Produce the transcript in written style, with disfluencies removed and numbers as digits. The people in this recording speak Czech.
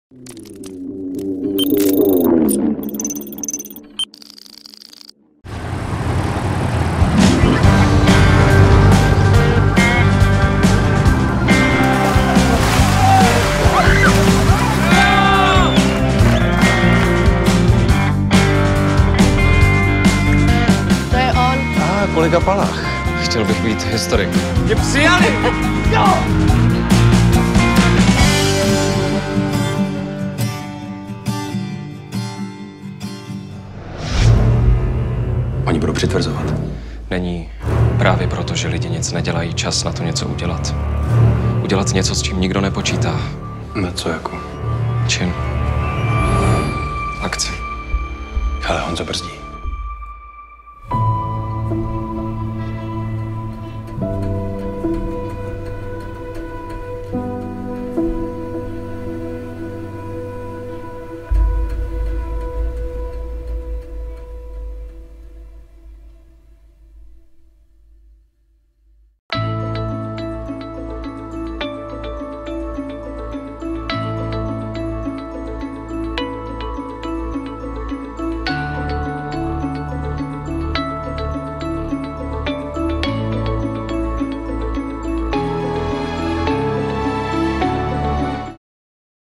To je on. Kolega Palach. Chtěl bych být historik. Mě přijali! Jo! Oni budou přitvrzovat. Není právě proto, že lidi nic nedělají, čas na to něco udělat. Udělat něco, s čím nikdo nepočítá. Na co jako? Čin. Akce. Hele, Honzo brzdí.